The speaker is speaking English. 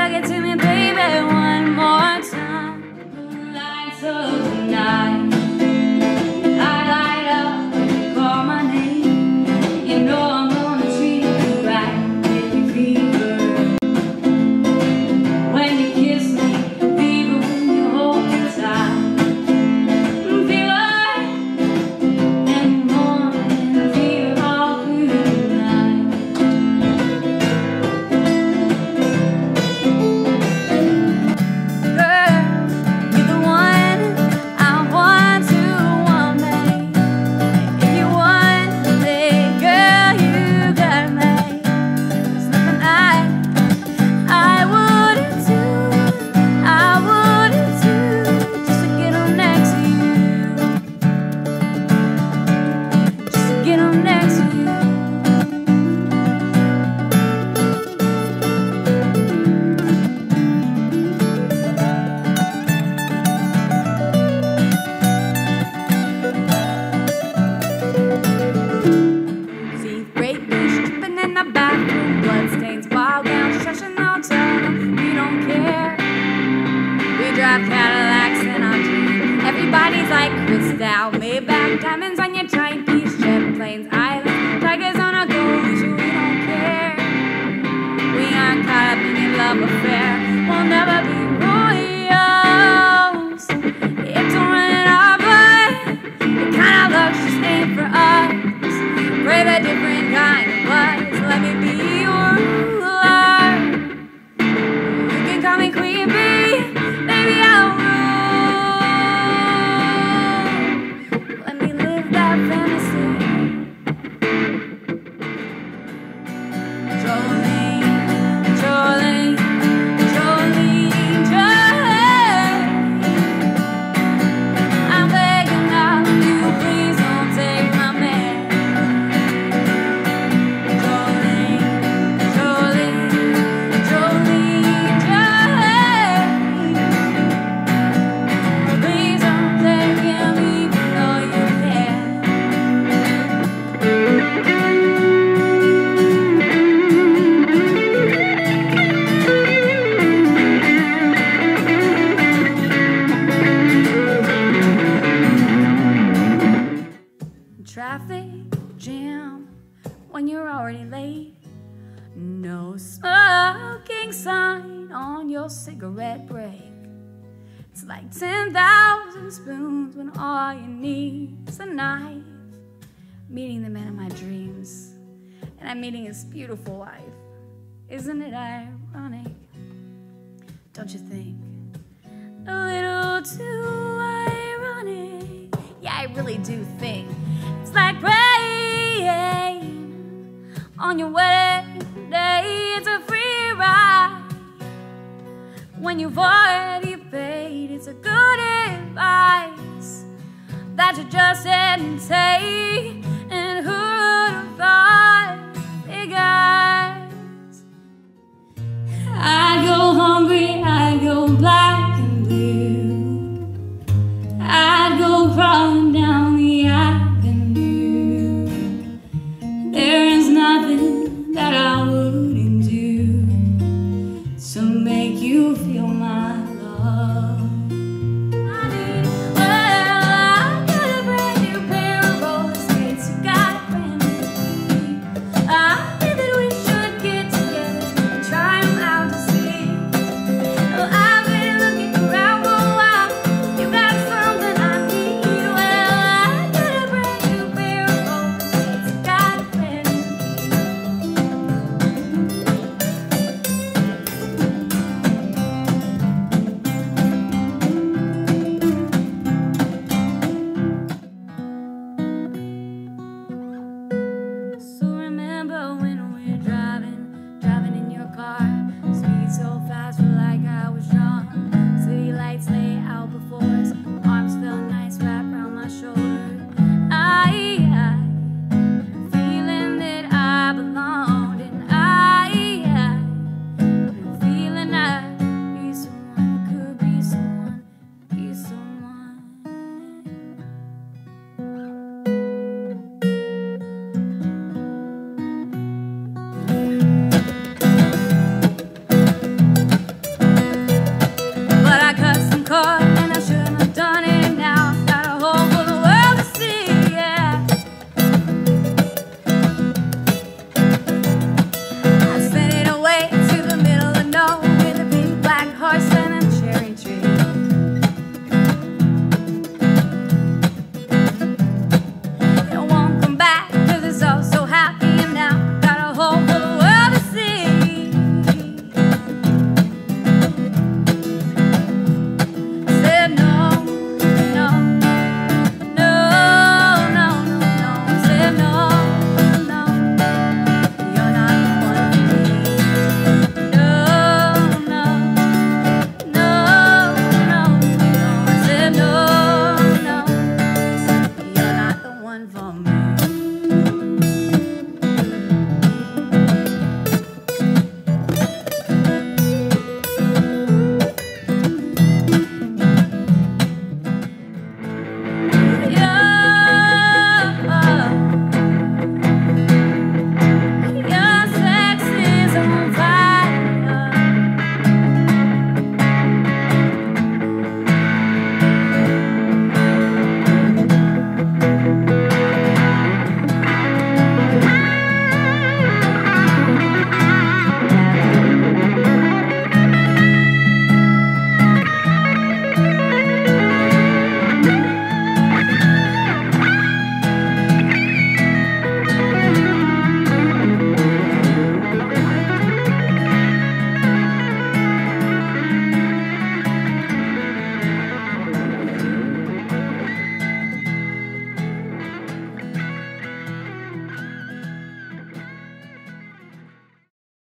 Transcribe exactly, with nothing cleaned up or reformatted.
Tug it to me, baby, one more time. Lights of the night, I light up when you call my name. You know I'm gonna treat you right, give you fever when you kiss me, fever when you hold me tight. Fever in the morning, fever all through the night. Girl, you're the one I want to want me. If you want me, girl, you got me. There's nothing I, I wouldn't do, I wouldn't do just to get on next to you, just to get on next to you. See, great news dripping in the bathroom, bloodstains, wild gowns, stretching all time. We don't care. We drive Cadillacs in our dreams. Everybody's like crystal, Maybach, diamonds on your timepiece, jet planes, islands, tigers on a gold leash. We don't care. We aren't caught up in your love affair. We'll never be royals. It don't run in our blood. The kind of love just ain't for us. Crave a different kind of buzz. Let me be your ruler. You can call me Queen Bee, baby, I'll rule. Let me live that fantasy. Jolene, Jolene, Jolene, Jolene. I'm begging of you, please don't take my man. Jolene, Jolene, Jolene, Jolene. Please don't take him even though you can. Traffic jam when you're already late. No smoking sign on your cigarette break. It's like ten thousand spoons when all you need is a knife. Meeting the man of my dreams, and I'm meeting his beautiful wife. Isn't it ironic? Don't you think? A little too ironic. Yeah, I really do think it's like rain on your wedding day. It's a free ride when you've already paid. It's a good advice that you just didn't take. And who would have thought, hey guys, I'd go hungry, I'd go black and blue, I'd go crawling down the avenue. There is nothing that I wouldn't do to make you feel my love.